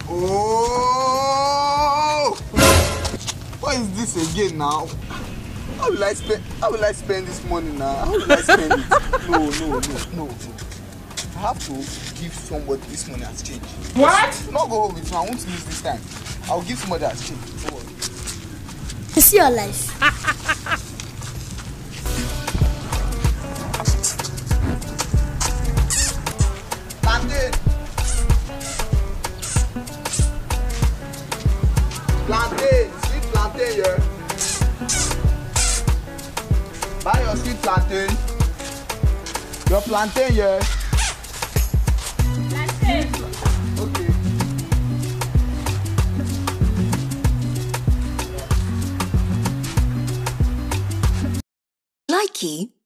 Oh! What is this again now? How will I spend this money now? How will I spend it? No. I have to give somebody this money as change. What? Not go home with me. I won't lose this time. I'll give somebody as change. Don't worry. You see your life. Plantain. Sweet plantain here. Buy your sweet plantain. Your plantain here. Plantain. Okay. Likey